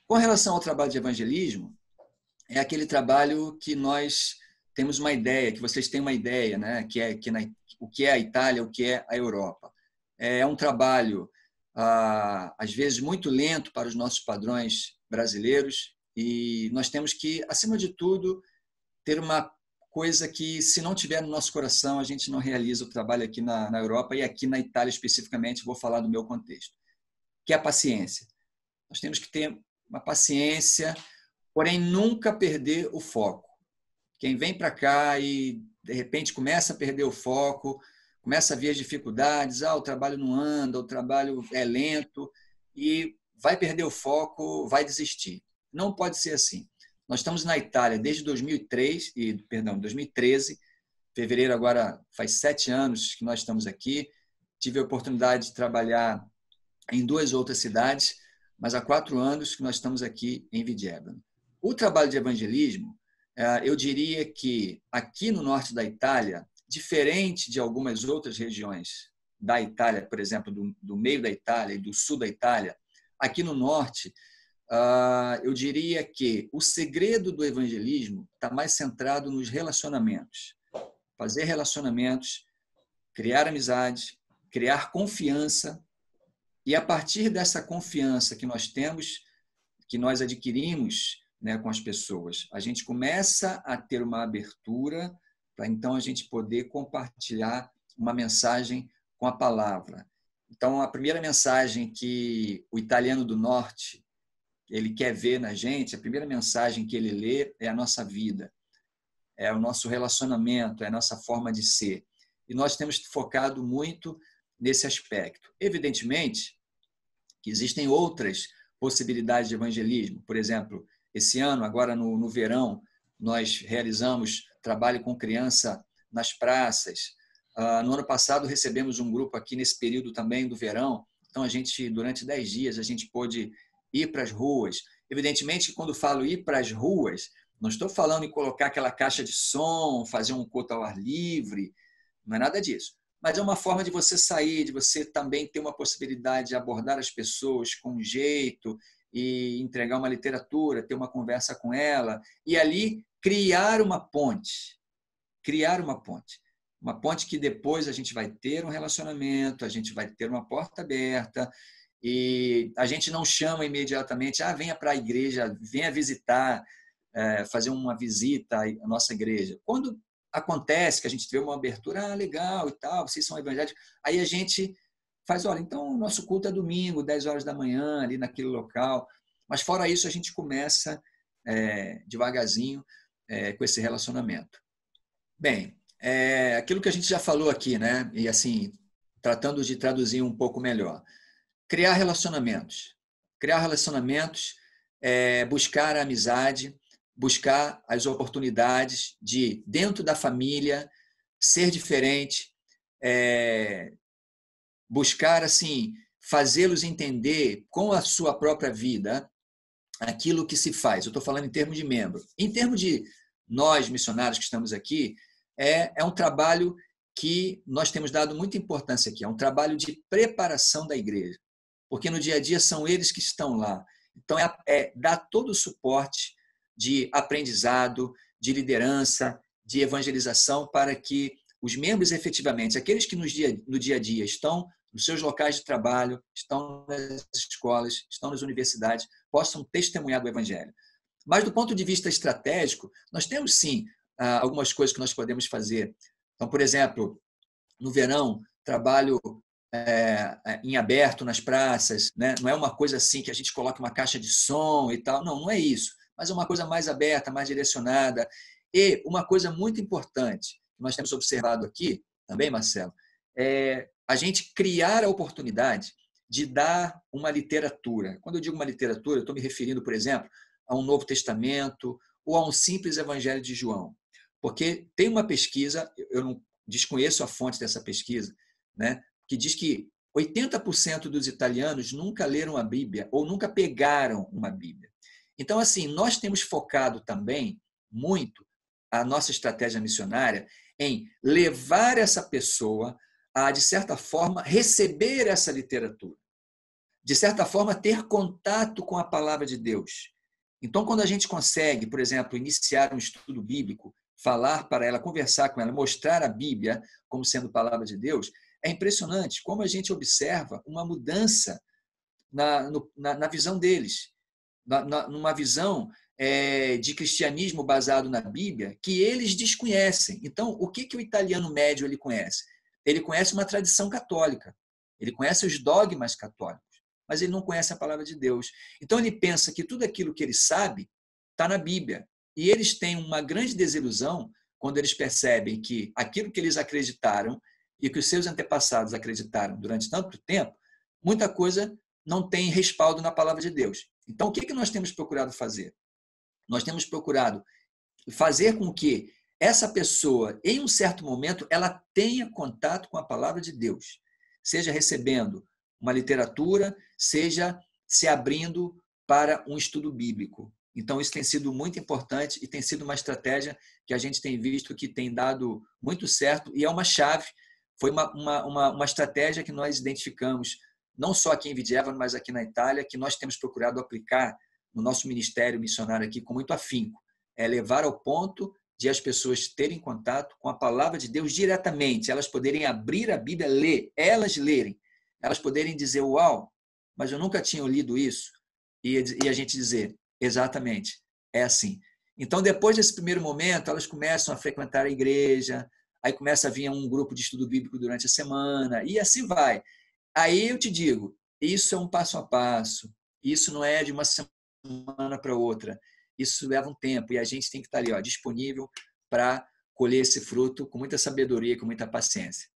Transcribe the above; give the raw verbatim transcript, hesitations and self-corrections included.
Com relação ao trabalho de evangelismo, é aquele trabalho que nós temos uma ideia, que vocês têm uma ideia, né? Que é que na, o que é a Itália, o que é a Europa. É um trabalho, ah, às vezes, muito lento para os nossos padrões brasileiros, e nós temos que, acima de tudo, ter uma coisa que, se não tiver no nosso coração, a gente não realiza o trabalho aqui na, na Europa e aqui na Itália especificamente, vou falar do meu contexto, que é a paciência. Nós temos que ter uma paciência, porém nunca perder o foco. Quem vem para cá e, de repente, começa a perder o foco, começa a ver as dificuldades, ah, o trabalho não anda, o trabalho é lento, e vai perder o foco, vai desistir. Não pode ser assim. Nós estamos na Itália desde dois mil e três, e, perdão, dois mil e treze, fevereiro agora faz sete anos que nós estamos aqui. Tive a oportunidade de trabalhar em duas outras cidades, mas há quatro anos que nós estamos aqui em Vigevano. O trabalho de evangelismo, eu diria que aqui no norte da Itália, diferente de algumas outras regiões da Itália, por exemplo, do, do meio da Itália e do sul da Itália, aqui no norte, eu diria que o segredo do evangelismo está mais centrado nos relacionamentos. Fazer relacionamentos, criar amizade, criar confiança, e a partir dessa confiança que nós temos, que nós adquirimos, né, com as pessoas, a gente começa a ter uma abertura para então a gente poder compartilhar uma mensagem com a palavra. Então, a primeira mensagem que o italiano do norte ele quer ver na gente, a primeira mensagem que ele lê é a nossa vida, é o nosso relacionamento, é a nossa forma de ser. E nós temos focado muito nesse aspecto. Evidentemente que existem outras possibilidades de evangelismo. Por exemplo, esse ano, agora no, no verão, nós realizamos trabalho com criança nas praças. Uh, no ano passado, recebemos um grupo aqui nesse período também do verão. Então, a gente, durante dez dias, a gente pôde ir para as ruas. Evidentemente que quando falo ir para as ruas, não estou falando em colocar aquela caixa de som, fazer um culto ao ar livre, não é nada disso. Mas é uma forma de você sair, de você também ter uma possibilidade de abordar as pessoas com jeito e entregar uma literatura, ter uma conversa com ela e ali criar uma ponte, criar uma ponte. Uma ponte que depois a gente vai ter um relacionamento, a gente vai ter uma porta aberta e a gente não chama imediatamente, ah, venha para a igreja, venha visitar, fazer uma visita à nossa igreja. Quando acontece que a gente vê uma abertura, ah, legal e tal, vocês são evangélicos, aí a gente faz, olha, então o nosso culto é domingo, dez horas da manhã, ali naquele local. Mas fora isso, a gente começa é, devagarzinho é, com esse relacionamento. Bem, é, aquilo que a gente já falou aqui, né? E assim, tratando de traduzir um pouco melhor. Criar relacionamentos. Criar relacionamentos, é, buscar a amizade, buscar as oportunidades de, dentro da família, ser diferente, é, buscar assim fazê-los entender com a sua própria vida aquilo que se faz. Eu estou falando em termos de membro. Em termos de nós, missionários que estamos aqui, é, é um trabalho que nós temos dado muita importância aqui. É um trabalho de preparação da igreja, porque no dia a dia são eles que estão lá. Então, é, é dar todo o suporte de aprendizado, de liderança, de evangelização, para que os membros, efetivamente, aqueles que no dia, no dia a dia estão nos seus locais de trabalho, estão nas escolas, estão nas universidades, possam testemunhar do Evangelho. Mas, do ponto de vista estratégico, nós temos, sim, algumas coisas que nós podemos fazer. Então, por exemplo, no verão, trabalho é, em aberto nas praças, né? Não é uma coisa assim que a gente coloca uma caixa de som e tal, não, não é isso. Mas é uma coisa mais aberta, mais direcionada. E uma coisa muito importante que nós temos observado aqui, também, Marcelo, é a gente criar a oportunidade de dar uma literatura. Quando eu digo uma literatura, eu estou me referindo, por exemplo, a um Novo Testamento ou a um simples Evangelho de João. Porque tem uma pesquisa, eu não desconheço a fonte dessa pesquisa, né, que diz que oitenta por cento dos italianos nunca leram a Bíblia ou nunca pegaram uma Bíblia. Então, assim, nós temos focado também muito a nossa estratégia missionária em levar essa pessoa a, de certa forma, receber essa literatura. de certa forma, ter contato com a palavra de Deus. Então, quando a gente consegue, por exemplo, iniciar um estudo bíblico, falar para ela, conversar com ela, mostrar a Bíblia como sendo palavra de Deus, é impressionante como a gente observa uma mudança na, no, na, na visão deles, na, na, numa visão é, de cristianismo baseado na Bíblia que eles desconhecem. Então, o que, que o italiano médio ele conhece? Ele conhece uma tradição católica, ele conhece os dogmas católicos, mas ele não conhece a palavra de Deus. Então, ele pensa que tudo aquilo que ele sabe está na Bíblia. E eles têm uma grande desilusão quando eles percebem que aquilo que eles acreditaram e que os seus antepassados acreditaram durante tanto tempo, muita coisa não tem respaldo na palavra de Deus. Então, o que nós temos procurado fazer? Nós temos procurado fazer com que essa pessoa, em um certo momento, ela tenha contato com a palavra de Deus, seja recebendo uma literatura, seja se abrindo para um estudo bíblico. Então, isso tem sido muito importante e tem sido uma estratégia que a gente tem visto que tem dado muito certo e é uma chave, foi uma, uma, uma, uma estratégia que nós identificamos, não só aqui em Vidjeva, mas aqui na Itália, que nós temos procurado aplicar no nosso ministério missionário aqui com muito afinco. É levar ao ponto de as pessoas terem contato com a palavra de Deus diretamente, elas poderem abrir a Bíblia, ler, elas lerem, elas poderem dizer, uau, mas eu nunca tinha lido isso, e, e a gente dizer, exatamente, é assim. Então, depois desse primeiro momento, elas começam a frequentar a igreja, aí começa a vir um grupo de estudo bíblico durante a semana, e assim vai. Aí eu te digo, isso é um passo a passo, isso não é de uma semana para outra, isso leva um tempo, e a gente tem que estar ali, ó, disponível para colher esse fruto com muita sabedoria e com muita paciência.